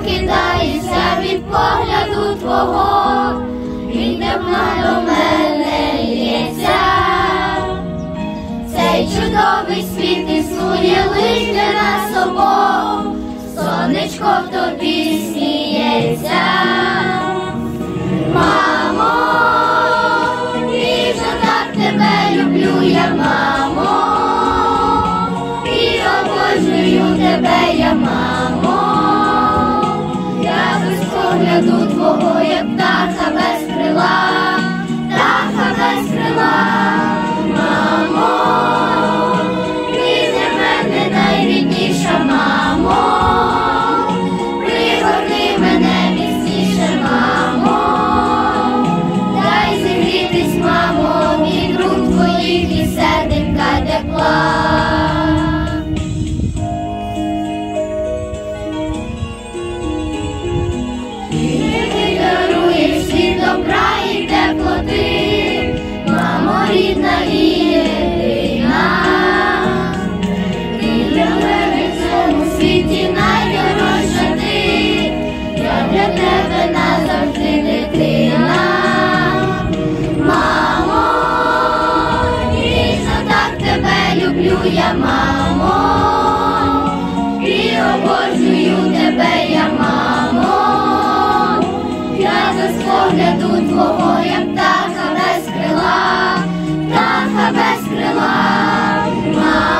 прокидаєшся від погляду твого, він тепло до мене лється. Цей чудовий світ існує лиш для нас обох, сонечко в тобі сміється. Мамо, ніжно так тебе люблю я, мамо, і обожнюю тебе я, мамо. Я без погляду твого, як птаха без крила, птаха без крила. Мамо, ти для мене найрідніша, мамо, пригорни мене міцніше, мамо, дай зігрітись, мамо, від рук твоїх і серденька тепла. Ти даруєш світ добра і теплоти, мамо рідна і єдина. Ти для мене в цьому світі найдорожча ти, я для тебе назавжди дитина. Мамо, ніжно так тебе люблю я, мамо, і обожнюю тебе я, мамо. Я без погляду твого, як птаха без крила, птаха без крила.